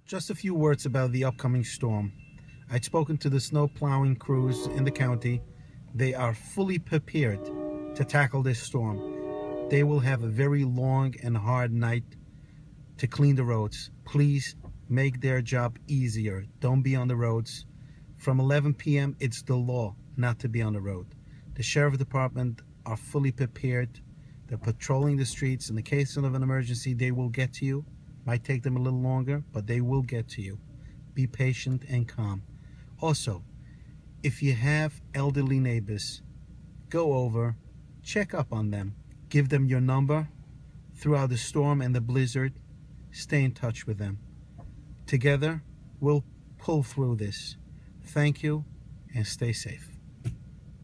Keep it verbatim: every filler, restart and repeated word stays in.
Just a few words about the upcoming storm. I'd spoken to the snow plowing crews in the county. They are fully prepared to tackle this storm. They will have a very long and hard night to clean the roads. Please make their job easier. Don't be on the roads. From eleven p m it's the law not to be on the road. The sheriff department are fully prepared. They're patrolling the streets. In the case of an emergency, they will get to you. Might take them a little longer, but they will get to you. Be patient and calm. Also, if you have elderly neighbors, go over, check up on them. Give them your number throughout the storm and the blizzard. Stay in touch with them. Together, we'll pull through this. Thank you, and stay safe.